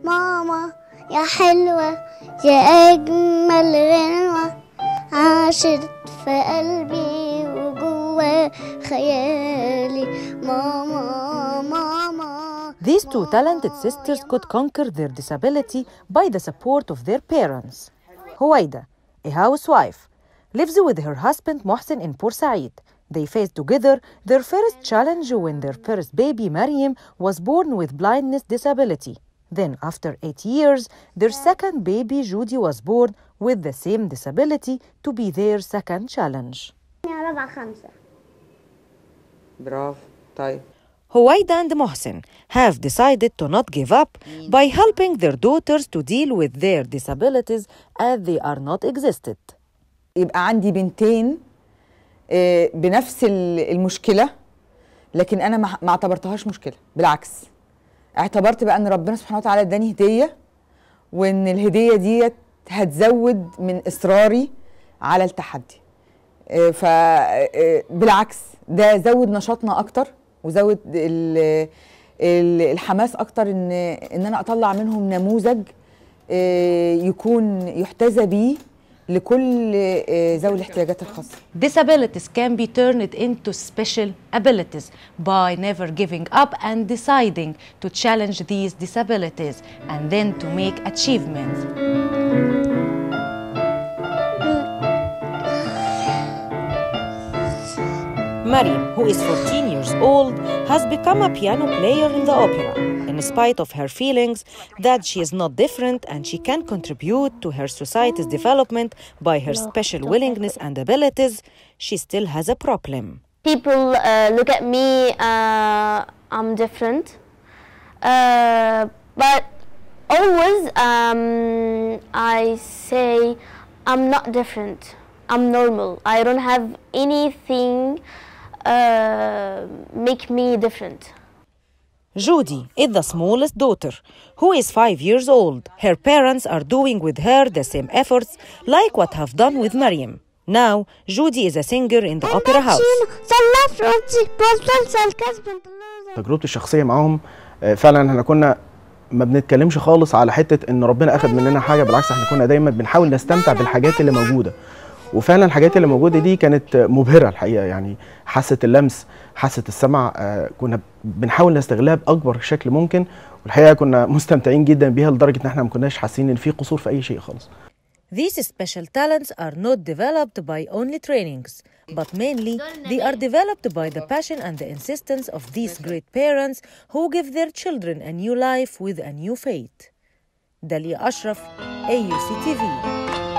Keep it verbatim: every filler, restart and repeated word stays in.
ماما يا حلوة يا أجمل غنوة عاشت في قلبي وجوه خيالي ماما ماما. These two talented sisters could conquer their disability by the support of their parents. Huwaida, a housewife, lives with her husband Mohsen in Port Said. They faced together their first challenge when their first baby, Maryam, was born with blindness disability. Then, after eight years, their second baby, Judy, was born with the same disability to be their second challenge. برافو. طيب. Huwaida and Mohsen have decided to not give up by helping their daughters to deal with their disabilities as they are not existed. يبقى عندي بنتين بنفس المشكلة، لكن أنا ما اعتبرتهاش مشكلة، بالعكس اعتبرت بقى أن ربنا سبحانه وتعالى اداني هدية، وأن الهدية دي هتزود من إصراري على التحدي. فبالعكس ده زود نشاطنا أكتر وزود الحماس أكتر إن إن أنا أطلع منهم نموذج يكون يحتذى بيه لكل ذوي الاحتياجات الخاصة. Disabilities can be turned into special abilities by never giving up and deciding to challenge these disabilities and then to make achievements. Maryam, who is fourteen years old, has become a piano player in the opera. In spite of her feelings that she is not different and she can contribute to her society's development by her special willingness and abilities, she still has a problem. People uh, look at me, uh, I'm different, uh, but always um, I say I'm not different, I'm normal. I don't have anything uh, make me different. Judy is the smallest daughter, who is five years old. Her parents are doing with her the same efforts like what have done with Maryam. Now, Judy is a singer in the opera house. تجربتي الشخصية معاهم فعلا احنا كنا ما بنتكلمش خالص على حتة ان ربنا اخذ مننا حاجة، بالعكس احنا كنا دايما بنحاول نستمتع بالحاجات اللي موجودة، وفعلا الحاجات اللي موجوده دي كانت مبهره الحقيقه. يعني حاسه اللمس، حاسه السمع، آه كنا بنحاول نستغلها باكبر شكل ممكن، والحقيقه كنا مستمتعين جدا بيها لدرجه ان احنا ما كناش حاسين ان في قصور في اي شيء خالص. These special talents are not developed by only trainings, but mainly they are developed by the passion and the insistence of these great parents who give their children a new life with a new fate. Dalia Ashraf, A U C T V.